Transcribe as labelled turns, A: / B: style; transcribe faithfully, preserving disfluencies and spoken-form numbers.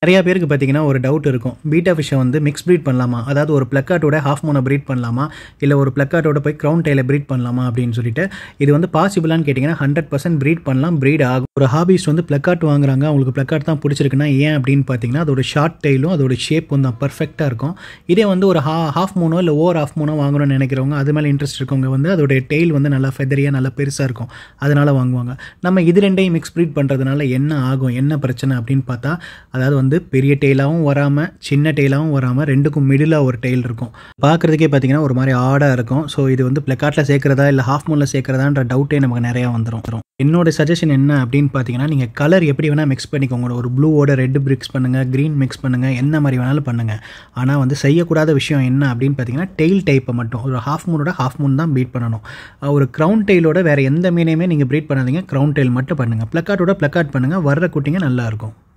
A: நிறைய பேருக்கு பார்த்தீங்கன்னா ஒரு டவுட் இருக்கும். பீட்டா ஃபிஷ்ஷை வந்து மிக்ஸ் ப்ரீட் பண்ணலாமா? அதாவது ஒரு பிளக்காட்டோட ஹாஃப் மூனை ப்ரீட் பண்ணலாமா? இல்லை ஒரு பிளக்காட்டோட போய் க்ரௌன் டெயிலை ப்ரீட் பண்ணலாமா அப்படின்னு சொல்லிட்டு இது வந்து பாசிபிளான்னு கேட்டிங்கன்னா ஹண்ட்ரட் பர்சன்ட் ப்ரீட் பண்ணலாம், ப்ரீட் ஆகும். ஒரு ஹாபிஸ்ட் வந்து பிளக்காட் வாங்குறாங்க, அவங்களுக்கு பிளக்காட் தான் பிடிச்சிருக்குன்னா ஏன் அப்படின்னு பார்த்தீங்கன்னா அதோட ஷார்ட் டெயிலும் அதோட ஷேப் வந்து பர்ஃபெக்டாக இருக்கும். இதே வந்து ஒரு ஹா ஹாஃப் மூனோ இல்லை ஓவர் ஹாஃப் மூனோ வாங்கணும்னு நினைக்கிறவங்க, அது மேலே இன்ட்ரெஸ்ட் இருக்கவங்க வந்து அதோட டெயில் வந்து நல்லா ஃபெதரியாக நல்லா பெருசாக இருக்கும், அதனால் வாங்குவாங்க. நம்ம இது ரெண்டையும் மிக்ஸ் ப்ரீட் பண்ணுறதுனால என்ன ஆகும், என்ன பிரச்சனை அப்படின்னு பார்த்தா, அதாவது வந்து பெரிய டெயிலாகவும் வராமல் சின்ன டெயிலாகவும் வராமல் ரெண்டுக்கும் மிடிலாக ஒரு டெயில் இருக்கும். பார்க்குறதுக்கே பார்த்தீங்கன்னா ஒரு மாதிரி ஆடாக இருக்கும். ஸோ இது வந்து பிளக்காட்டில் சேர்க்குறதா இல்லை ஹாஃப் மூனில் சேர்க்குறதான்ற டவுட்டே நமக்கு நிறையா வந்துடும். என்னோட சஜஷன் என்ன அப்படின்னு பார்த்தீங்கன்னா, நீங்கள் கலர் எப்படி வேணால் மிக்ஸ் பண்ணிக்கோங்க. ஒரு ப்ளூவோட ரெட் மிக்ஸ் பண்ணுங்கள், க்ரீன் மிக்ஸ் பண்ணுங்கள், என்ன மாதிரி வேணாலும் பண்ணுங்கள். ஆனால் வந்து செய்யக்கூடாத விஷயம் என்ன அப்படின்னு பார்த்தீங்கன்னா, டெயில் டைப்பை மட்டும் ஒரு ஹாஃப் மூனோட ஹாஃப் மூன் தான் ப்ரீட் பண்ணணும். ஒரு க்ரௌன் டெயிலோட வேறு எந்த மீனையுமே நீங்கள் ப்ரீட் பண்ணாதீங்க, க்ரௌன் டெயில் மட்டும் பண்ணுங்கள். பிளக்காட்டோட பிளக்காட் பண்ணுங்கள், வர்ற குட்டிங்க நல்லாயிருக்கும்.